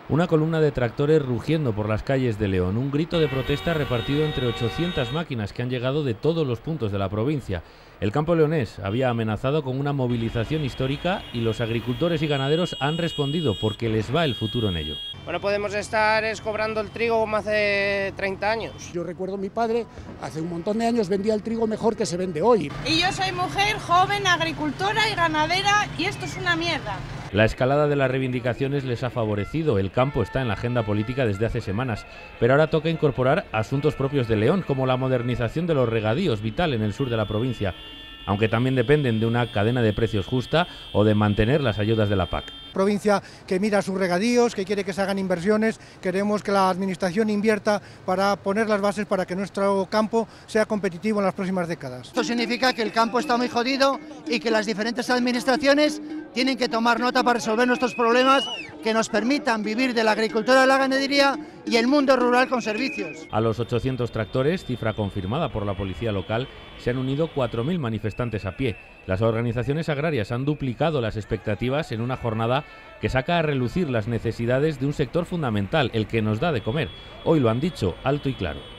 Una columna de tractores rugiendo por las calles de León, un grito de protesta repartido entre 800 máquinas que han llegado de todos los puntos de la provincia. El campo leonés había amenazado con una movilización histórica y los agricultores y ganaderos han respondido porque les va el futuro en ello. Bueno, podemos estar cobrando el trigo como hace 30 años. Yo recuerdo a mi padre, hace un montón de años vendía el trigo mejor que se vende hoy. Y yo soy mujer, joven, agricultora y ganadera y esto es una mierda. La escalada de las reivindicaciones les ha favorecido, el campo está en la agenda política desde hace semanas, pero ahora toca incorporar asuntos propios de León, como la modernización de los regadíos, vital en el sur de la provincia, aunque también dependen de una cadena de precios justa o de mantener las ayudas de la PAC. Provincia que mira sus regadíos, que quiere que se hagan inversiones, queremos que la administración invierta para poner las bases para que nuestro campo sea competitivo en las próximas décadas. Esto significa que el campo está muy jodido y que las diferentes administraciones tienen que tomar nota para resolver nuestros problemas que nos permitan vivir de la agricultura, de la ganadería y el mundo rural con servicios. A los 800 tractores, cifra confirmada por la policía local, se han unido 4.000 manifestantes a pie. Las organizaciones agrarias han duplicado las expectativas en una jornada que saca a relucir las necesidades de un sector fundamental, el que nos da de comer. Hoy lo han dicho alto y claro.